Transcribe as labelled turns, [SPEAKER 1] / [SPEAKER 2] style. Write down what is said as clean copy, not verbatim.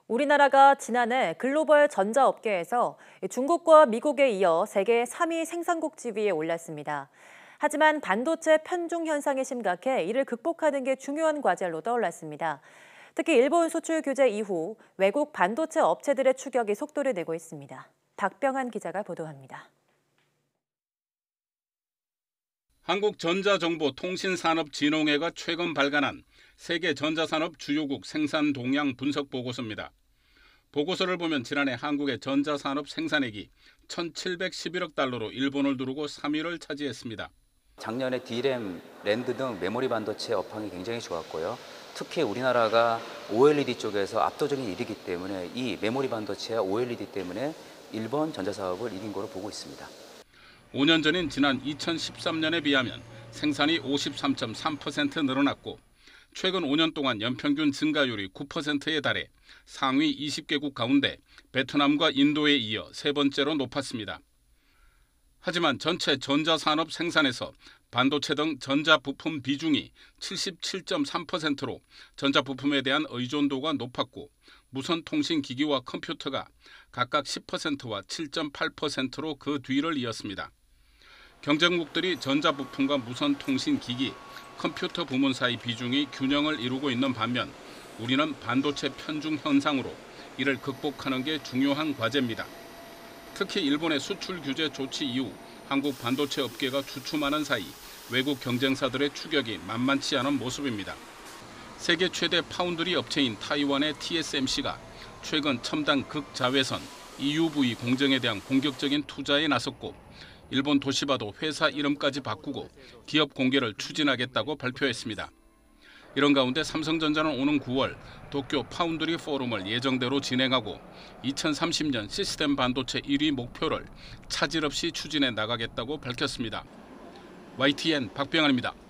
[SPEAKER 1] 우리나라가 지난해 글로벌 전자업계에서 중국과 미국에 이어 세계 3위 생산국 지위에 올랐습니다. 하지만 반도체 편중 현상이 심각해 이를 극복하는 게 중요한 과제로 떠올랐습니다. 특히 일본 수출 규제 이후 외국 반도체 업체들의 추격이 속도를 내고 있습니다. 박병한 기자가 보도합니다.
[SPEAKER 2] 한국전자정보통신산업진흥회가 최근 발간한 세계 전자산업 주요국 생산 동향 분석 보고서입니다. 보고서를 보면 지난해 한국의 전자산업 생산액이 1,711억 달러로 일본을 두르고 3위를 차지했습니다.
[SPEAKER 3] 작년에 D램, 랜드 등 메모리 반도체 업황이 굉장히 좋았고요. 특히 우리나라가 OLED 쪽에서 압도적인 1위이기 때문에 이 메모리 반도체와 OLED 때문에 일본 전자사업을 이긴 거로 보고 있습니다.
[SPEAKER 2] 5년 전인 지난 2013년에 비하면 생산이 53.3% 늘어났고 최근 5년 동안 연평균 증가율이 9%에 달해 상위 20개국 가운데 베트남과 인도에 이어 세 번째로 높았습니다. 하지만 전체 전자산업 생산에서 반도체 등 전자부품 비중이 77.3%로 전자부품에 대한 의존도가 높았고 무선통신기기와 컴퓨터가 각각 10%와 7.8%로 그 뒤를 이었습니다. 경쟁국들이 전자부품과 무선통신기기, 컴퓨터 부문 사이 비중이 균형을 이루고 있는 반면 우리는 반도체 편중 현상으로 이를 극복하는 게 중요한 과제입니다. 특히 일본의 수출 규제 조치 이후 한국 반도체 업계가 주춤하는 사이 외국 경쟁사들의 추격이 만만치 않은 모습입니다. 세계 최대 파운드리 업체인 타이완의 TSMC가 최근 첨단 극자외선 EUV 공정에 대한 본격적인 투자에 나섰고 일본 도시바도 회사 이름까지 바꾸고 기업 공개를 추진하겠다고 발표했습니다. 이런 가운데 삼성전자는 오는 9월 도쿄 파운드리 포럼을 예정대로 진행하고 2030년 시스템 반도체 1위 목표를 차질 없이 추진해 나가겠다고 밝혔습니다. YTN 박병환입니다.